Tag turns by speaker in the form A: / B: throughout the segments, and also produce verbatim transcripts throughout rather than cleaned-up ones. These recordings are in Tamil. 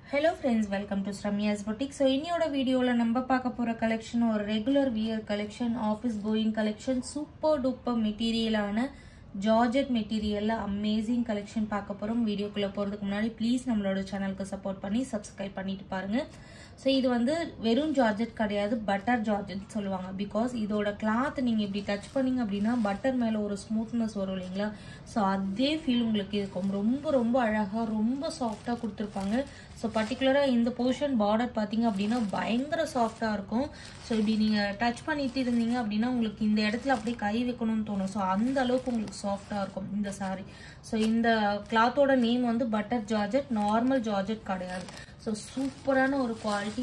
A: Hello friends, welcome to Sramya's Boutique. So இன்னியோட வீடியோல நம்ம பார்க்க போற collection ஒரு regular wear collection, office going collection, super duper material ஆன Georgette material amazing collection பார்க்க போறோம். வீடியோக்குள்ள போறதுக்கு முன்னாடி ப்ளீஸ் நம்மளோட சேனலுக்கு சப்போர்ட் பண்ணி subscribe பண்ணிட்டு பாருங்க. So இது வந்து வெறும் Georgette கிடையாது, பட்டர் Georgette சொல்லுவாங்க. because இதோட cloth நீங்க இப்படி டச் பண்ணீங்க அப்படினா பட்டர் மேல ஒரு smoothness வரும் இல்லீங்களா? So அதே ஃபீல் உங்களுக்கு இருக்கும். ரொம்ப ரொம்ப அழகா ரொம்ப சாஃப்ட்டா கொடுத்திருப்பாங்க. So particularly இந்த portion border பாத்தீங்க அப்படினா பயங்கர சாஃப்ட்டா இருக்கும். So இப்படி நீங்க டச் பண்ணிட்டு இருந்தீங்க அப்படினா உங்களுக்கு இந்த இடத்துல அப்படியே கை வைக்கணும்னு தோணும். So அந்த அளவுக்கு உங்களுக்கு சாஃப்ட்டா இருக்கும் இந்த saree. So இந்த cloth-ஓட நேம் வந்து பட்டர் Georgette, நார்மல் Georgette கிடையாது. So சூப்பரான ஒரு குவாலிட்டி.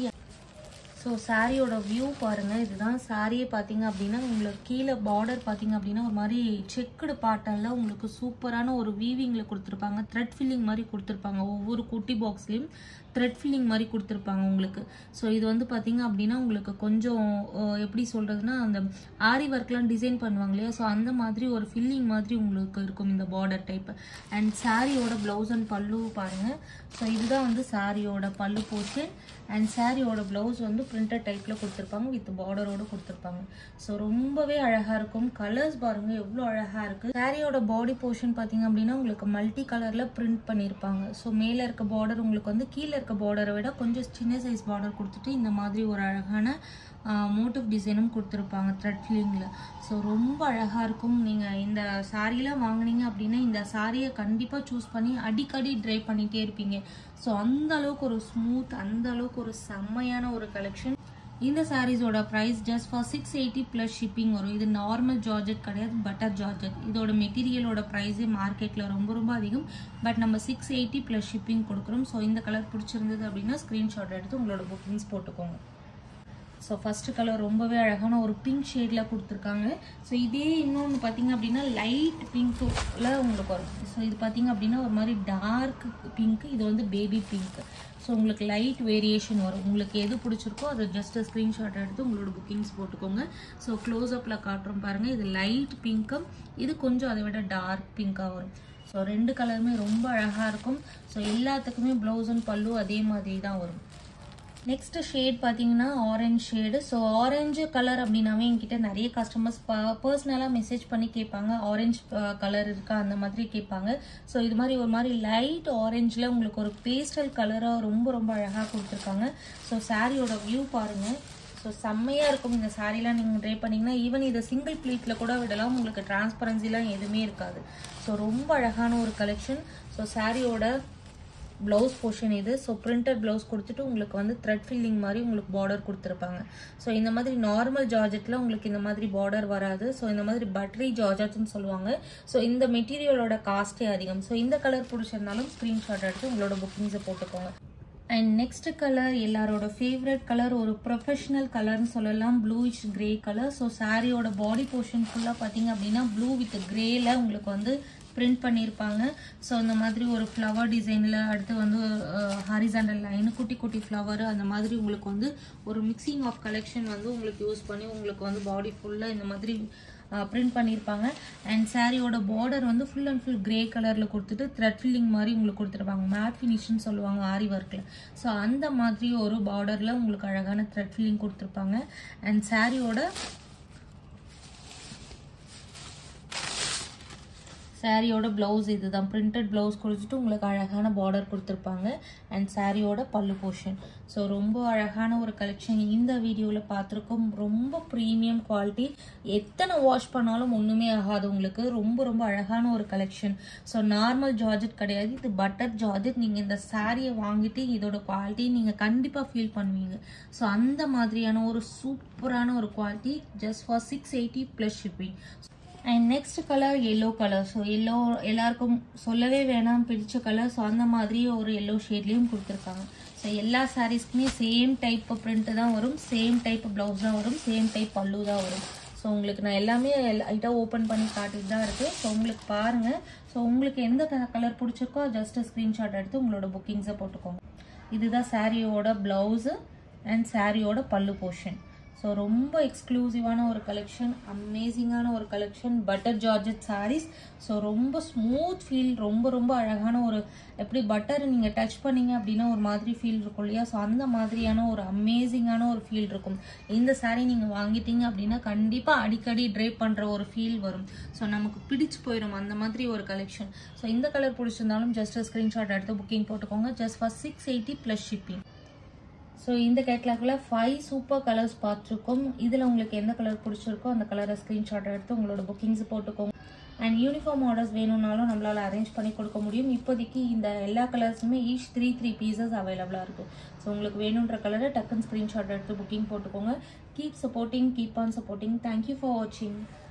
A: So saree ஓட வியூ பாருங்க. இதுதான் saree பாத்தீங்க அப்படினா உங்களுக்கு கீழ border பாத்தீங்க அப்படினா ஒரு மாதிரி செக்குடு பாட்டல்ல உங்களுக்கு சூப்பரான ஒரு வீவிங்ல கொடுத்திருப்பாங்க. thread filling மாதிரி கொடுத்திருப்பாங்க. ஒவ்வொரு குட்டி பாக்ஸ்லயும் thread filling மாதிரி கொடுத்திருப்பாங்க உங்களுக்கு. சோ இது வந்து பாத்தீங்க அப்படினா உங்களுக்கு கொஞ்சம் எப்படி சொல்றதுன்னா அந்த ஆரி வர்க்லாம் டிசைன் பண்ணுவாங்க இல்லையா? சோ அந்த மாதிரி ஒரு filling மாதிரி உங்களுக்கு இருக்கும் இந்த border type. and saree ஓட blouse and பல்லு பாருங்க. சோ இதுதான் வந்து saree ஓட பல்லு portion and saree ஓட blouse வந்து printed typeல கொடுத்திருப்பாங்க with border ஓட கொடுத்திருப்பாங்க. சோ ரொம்பவே அழகா இருக்கும். கலர்ஸ் பாருங்க எவ்வளவு அழகா இருக்கு. saree ஓட body portion பாத்தீங்க அப்படினா உங்களுக்கு மல்டி கலர்ல print பண்ணிருப்பாங்க. சோ மேல இருக்க border உங்களுக்கு வந்து கீழ இருக்க border விட கொஞ்சம் சின்ன சைஸ் border கொடுத்துட்டு இந்த மாதிரி ஒரு அழகான மோட்டிவ் டிசைனும் கொடுத்திருப்பாங்க thread fillingல. சோ ரொம்ப அழகா இருக்கும். நீங்க இந்த சாரீல வாங்குனீங்க அப்படினா இந்த சாரியை கண்டிப்பா சூஸ் பண்ணி அடிக்கடி ட்ரை பண்ணிட்டே இருப்பீங்க. சோ அந்த அளவுக்கு ஒரு ஸ்மூத், அந்த அளவுக்கு ஒரு செம்மையான ஒரு கலெக்ஷன். இந்த sarees ஓட price just for six eighty plus shipping வரும். இது நார்மல் Georgette கிடையாது, பட்டர் Georgette. இதோட மெட்டீரியலோட பிரைஸ் மார்க்கெட்ல ரொம்ப ரொம்ப அதிகம். பட் நம்ம six eighty plus shipping கொடுக்கிறோம். சோ இந்த கலர் பிடிச்சிருந்தது அப்படினா ஸ்கிரீன்ஷாட் எடுத்து உங்களோட புக்கிங்ஸ் போட்டுக்கோங்க. சோ ஃபர்ஸ்ட் கலர் ரொம்பவே அழகான ஒரு பிங்க் ஷேட்ல கொடுத்திருக்காங்க. சோ இதே இன்னொன்னு பாத்தீங்க அப்படினா லைட் பிங்க்ல உங்களுக்கு வரும். சோ இது பாத்தீங்க அப்படினா ஒரு மாதிரி டார்க் பிங்க், இது வந்து பேபி பிங்க். சோ உங்களுக்கு லைட் வேரியேஷன் வரும். உங்களுக்கு எது பிடிச்சிருக்கோ அதை ஜஸ்ட் ஸ்கிரீன்ஷாட் எடுத்து உங்களோட புக்கிங்ஸ் போட்டுக்கோங்க. சோ க்ளோஸ் அப்ல காட்டுறோம் பாருங்க. இது லைட் பிங்க்கும் இது கொஞ்சம் அதை விட டார்க் பிங்கா வரும். சோ ரெண்டு கலருமே ரொம்ப அழகா இருக்கும். சோ எல்லாத்துக்குமே ப்ளவுஸ் அண்ட் பல்லு அதே மாதிரி தான் வரும். நெக்ஸ்ட் ஷேட் பாத்தீங்கன்னா orange shade. So orange colour அப்படின்னாவே என்கிட்ட நிறைய கஸ்டமர்ஸ் பர்சனலாக மெசேஜ் பண்ணி கேட்பாங்க, ஆரஞ்சு கலர் இருக்கா அந்த மாதிரி கேட்பாங்க. ஸோ இது மாதிரி ஒரு மாதிரி லைட் ஆரஞ்சில் உங்களுக்கு ஒரு பேஸ்டல் கலராக ரொம்ப ரொம்ப அழகாக கொடுத்துருக்காங்க. ஸோ சாரியோட வியூ பாருங்க. ஸோ செம்மையாக இருக்கும் இந்த சாரீலாம் நீங்கள் ட்ரை பண்ணிங்கன்னா. ஈவன் இதை சிங்கிள் ப்ளீட்டில் கூட விடலாம், உங்களுக்கு டிரான்ஸ்பரன்சிலாம் எதுவுமே இருக்காது. ஸோ ரொம்ப அழகான ஒரு கலெக்ஷன். ஸோ சாரியோட பிளவுஸ் போர்ஷன் இது. ஸோ பிரிண்டட் பிளவுஸ் கொடுத்துட்டு உங்களுக்கு வந்து த்ரெட் ஃபில்லிங் மாதிரி உங்களுக்கு பார்டர் கொடுத்துருப்பாங்க. ஸோ இந்த மாதிரி நார்மல் ஜார்ஜெட்டில் உங்களுக்கு இந்த மாதிரி பார்டர் வராது. ஸோ இந்த மாதிரி பட்டரி ஜார்ஜெட்னு சொல்லுவாங்க. ஸோ இந்த மெட்டீரியலோட காஸ்ட்டே அதிகம். ஸோ இந்த கலர் பிடிச்சிருந்தாலும் ஸ்க்ரீன்ஷாட் எடுத்து உங்களோட புக்கிங்ஸை போட்டுக்கோங்க. அண்ட் நெக்ஸ்ட் கலர் எல்லாரோட ஃபேவரட் கலர், ஒரு ப்ரொஃபஷனல் கலர்னு சொல்லலாம், ப்ளூயிஷ் கிரே கலர். ஸோ சாரியோட பாடி போர்ஷன் ஃபுல்லாக பார்த்தீங்க அப்படின்னா ப்ளூ வித் கிரேல உங்களுக்கு வந்து பிரிண்ட் பண்ணியிருப்பாங்க. ஸோ இந்த மாதிரி ஒரு ஃப்ளவர் டிசைனில், அடுத்து வந்து ஹாரிசாண்டல் லைனு, குட்டி குட்டி ஃப்ளவர், அந்த மாதிரி உங்களுக்கு வந்து ஒரு மிக்சிங் ஆஃப் கலெக்ஷன் வந்து உங்களுக்கு யூஸ் பண்ணி உங்களுக்கு வந்து பாடி ஃபுல்லாக இந்த மாதிரி பிரிண்ட் பண்ணியிருப்பாங்க. அண்ட் சாரியோட பார்டர் வந்து ஃபுல் அண்ட் ஃபுல் கிரே கலரில் கொடுத்துட்டு த்ரெட் ஃபில்லிங் மாதிரி உங்களுக்கு கொடுத்துருப்பாங்க. மேட் ஃபினிஷ்னு சொல்லுவாங்க ஆரி ஒர்க்கில். ஸோ அந்த மாதிரி ஒரு பார்டரில் உங்களுக்கு அழகான த்ரெட் ஃபில்லிங் கொடுத்துருப்பாங்க. அண்ட் சாரியோட சாரியோட பிளவுஸ் இதுதான், பிரிண்டட் பிளவுஸ் கொடுத்துட்டு உங்களுக்கு அழகான பார்டர் கொடுத்துருப்பாங்க. அண்ட் சாரியோட பல்லு போர்ஷன். ஸோ ரொம்ப அழகான ஒரு கலெக்ஷன் இந்த வீடியோவில் பார்த்துருக்கோம். ரொம்ப ப்ரீமியம் குவாலிட்டி, எத்தனை வாஷ் பண்ணாலும் ஒன்றுமே ஆகாது உங்களுக்கு. ரொம்ப ரொம்ப அழகான ஒரு கலெக்ஷன். ஸோ நார்மல் ஜார்ஜெட் கிடையாது, இது பட்டர் ஜார்ஜெட். நீங்கள் இந்த சாரியை வாங்கிட்டு இதோட குவாலிட்டி நீங்கள் கண்டிப்பாக ஃபீல் பண்ணுவீங்க. ஸோ அந்த மாதிரியான ஒரு சூப்பரான ஒரு quality just for six eighty plus shipping. And next colour yellow colour. So yellow எல்லாருக்கும் சொல்லவே வேணாம் பிடிச்ச கலர். ஸோ அந்த மாதிரி ஒரு எல்லோ ஷேட்லேயும் கொடுத்துருக்காங்க. ஸோ எல்லா சாரீஸ்க்குமே சேம் டைப் பிரிண்ட் தான் வரும், சேம் டைப் பிளவுஸ் தான் வரும், சேம் டைப் பல்லு தான் வரும். ஸோ உங்களுக்கு நான் எல்லாமே லைட்டாக ஓப்பன் பண்ணி காட்டிட்டு தான் இருக்குது. ஸோ உங்களுக்கு பாருங்கள். ஸோ உங்களுக்கு எந்த கலர் பிடிச்சிருக்கோ ஜஸ்ட் ஸ்க்ரீன்ஷாட் எடுத்து உங்களோட புக்கிங்ஸை போட்டுக்கோங்க. இதுதான் சாரியோட பிளவுஸு அண்ட் சாரியோட பல்லு போர்ஷன். ஸோ ரொம்ப எக்ஸ்க்ளூசிவான ஒரு கலெக்ஷன், அமேசிங்கான ஒரு collection, butter georgette sarees. So ரொம்ப ஸ்மூத் ஃபீல், ரொம்ப ரொம்ப அழகான ஒரு, எப்படி பட்டர் நீங்கள் டச் பண்ணீங்க அப்படின்னா ஒரு மாதிரி ஃபீல் இருக்கும் இல்லையா? ஸோ அந்த மாதிரியான ஒரு அமேசிங்கான ஒரு ஃபீல் இருக்கும். இந்த சாரீ நீங்கள் வாங்கிட்டீங்க அப்படின்னா கண்டிப்பாக அடிக்கடி ட்ரேப் பண்ணுற ஒரு ஃபீல் வரும். ஸோ நமக்கு பிடிச்சு போயிடும் அந்த மாதிரி ஒரு கலெக்ஷன். ஸோ இந்த கலர் பிடிச்சிருந்தாலும் ஜஸ்ட் ஸ்க்ரீன்ஷாட் எடுத்து புக்கிங் போட்டுக்கோங்க. Just for six eighty plus shipping. So இந்த கேட்லாக்ல ஃபைவ் சூப்பர் கலர்ஸ் பார்த்துருக்கோம். இதில் உங்களுக்கு எந்த கலர் பிடிச்சிருக்கோ அந்த கலரை ஸ்க்ரீன்ஷாட் எடுத்து உங்களோட புக்கிங்ஸ் போட்டுக்கோங்க. அண்ட் யூனிஃபார்ம் ஆர்டர்ஸ் வேணும்னாலும் நம்மளால் அரேஞ்ச் பண்ணி கொடுக்க முடியும். இப்போதைக்கு இந்த எல்லா கலர்ஸுமே ஈச் த்ரீ த்ரீ பீசஸ் அவைலபிளாக இருக்குது. ஸோ உங்களுக்கு வேணுன்ற கலரை டக்குன்னு ஸ்க்ரீன்ஷாட் எடுத்து புக்கிங் போட்டுக்கோங்க. Keep supporting, keep on supporting. Thank you for வாட்சிங்.